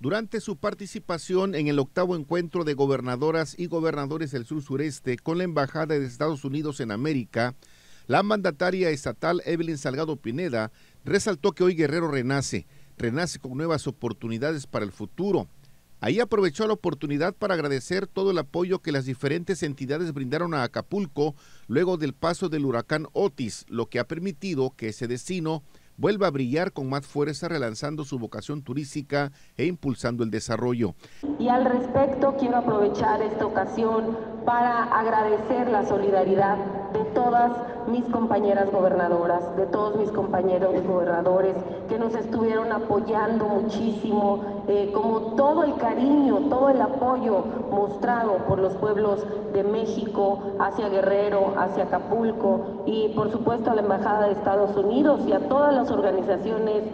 Durante su participación en el 8º encuentro de gobernadoras y gobernadores del sur-sureste con la Embajada de Estados Unidos en América, la mandataria estatal Evelyn Salgado Pineda resaltó que hoy Guerrero renace con nuevas oportunidades para el futuro. Ahí aprovechó la oportunidad para agradecer todo el apoyo que las diferentes entidades brindaron a Acapulco luego del paso del huracán Otis, lo que ha permitido que ese destino vuelva a brillar con más fuerza, relanzando su vocación turística e impulsando el desarrollo. Y al respecto quiero aprovechar esta ocasión para agradecer la solidaridad de todas mis compañeras gobernadoras, de todos mis compañeros gobernadores que nos estuvieron apoyando muchísimo, como todo el cariño, todo el apoyo mostrado por los pueblos de México hacia Guerrero, hacia Acapulco y por supuesto a la Embajada de Estados Unidos y a todas las organizaciones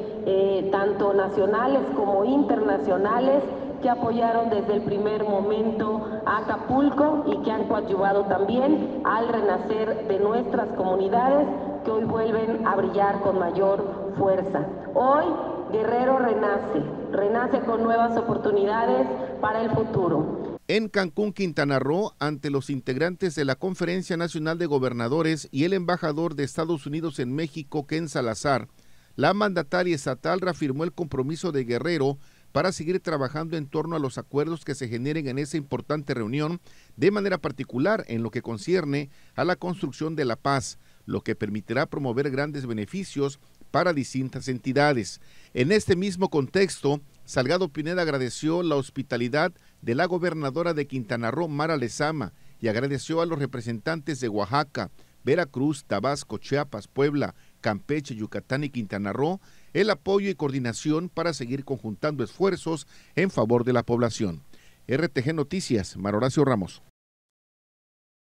tanto nacionales como internacionales que apoyaron desde el primer momento a Acapulco y que han coadyuvado también al renacer de nuestras comunidades que hoy vuelven a brillar con mayor fuerza. Hoy Guerrero renace con nuevas oportunidades para el futuro. En Cancún, Quintana Roo, ante los integrantes de la Conferencia Nacional de Gobernadores y el embajador de Estados Unidos en México, Ken Salazar, la mandataria estatal reafirmó el compromiso de Guerrero para seguir trabajando en torno a los acuerdos que se generen en esa importante reunión, de manera particular en lo que concierne a la construcción de la paz, lo que permitirá promover grandes beneficios para distintas entidades. En este mismo contexto, Salgado Pineda agradeció la hospitalidad de la gobernadora de Quintana Roo, Mara Lezama, y agradeció a los representantes de Oaxaca, Veracruz, Tabasco, Chiapas, Puebla, Campeche, Yucatán y Quintana Roo el apoyo y coordinación para seguir conjuntando esfuerzos en favor de la población. RTG Noticias, Mar Horacio Ramos.